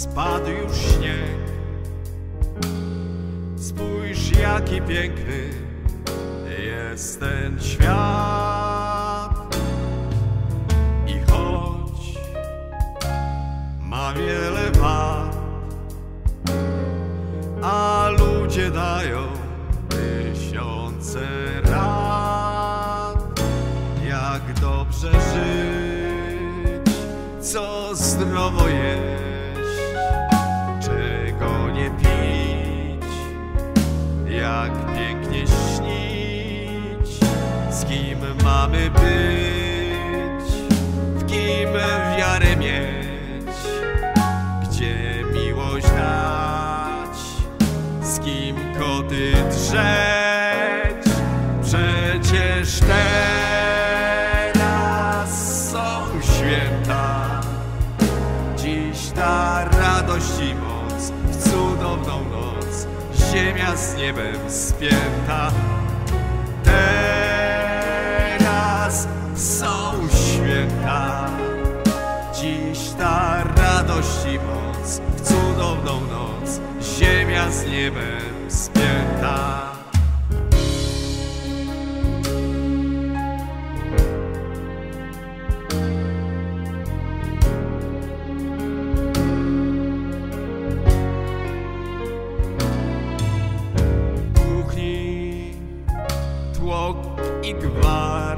spadł już śnieg. Spójrz, jaki piękny jest ten świat. I choć ma wiele wad, a ludzie dają tysiące rad, jak dobrze żyć, co zdrowo jeść, czego nie pić, jak pięknie śnić, z kim mamy być, w kim wiarę mieć, gdzie miłość dać, z kim koty drzeć. Przecież teraz są święta, dziś ta radość i moc, w cudowną noc ziemia z niebem spięta. Teraz są święta, dziś ta radość i moc, w cudowną noc ziemia z niebem spięta. Kuchni tłok i gwar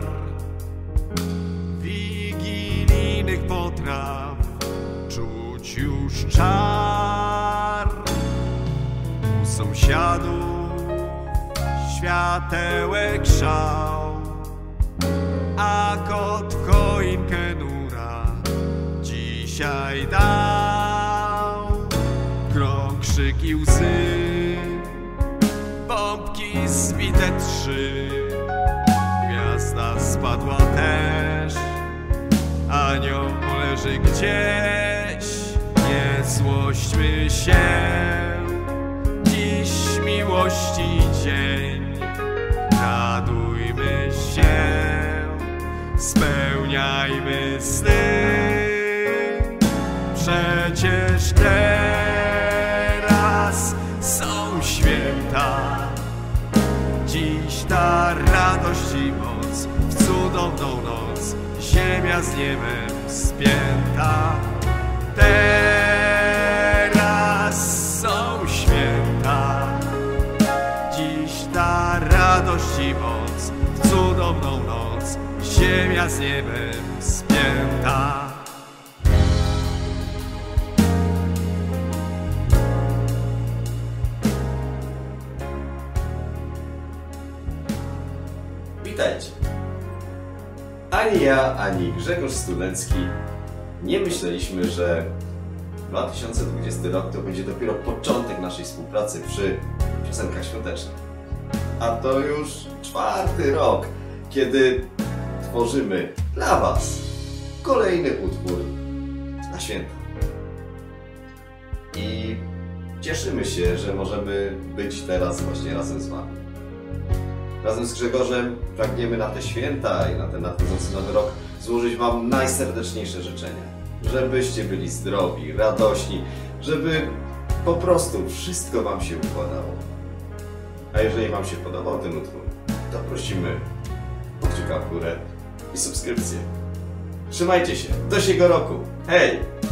wigilijnych potraw, czuć już czar. U sąsiadów światełek szał, a kot w choinkę nura dzisiaj dał. Krąg, krzyk i łzy, pompki zbite 3, gwiazda spadła też, anioł leży gdzieś. Nie złośćmy się, dziś miłości dzień, radujmy się, spełniajmy sny. Przecież teraz są święta, dziś ta radość i moc, w cudowną noc ziemia z niebem spięta. Teraz są święta, dziś ta radość i moc, w cudowną noc ziemia z niebem spięta. Witajcie. Ani ja, ani Grzegorz Studencki nie myśleliśmy, że 2020 rok to będzie dopiero początek naszej współpracy przy piosenkach świątecznych. A to już 4. rok, kiedy tworzymy dla Was kolejny utwór na święta. I cieszymy się, że możemy być teraz właśnie razem z Wami. Razem z Grzegorzem pragniemy na te święta i na ten nadchodzący nowy rok złożyć Wam najserdeczniejsze życzenia. Żebyście byli zdrowi, radośni, żeby po prostu wszystko Wam się układało. A jeżeli Wam się podobał ten utwór, to prosimy o kciuka w górę i subskrypcję. Trzymajcie się, do siego roku. Hej!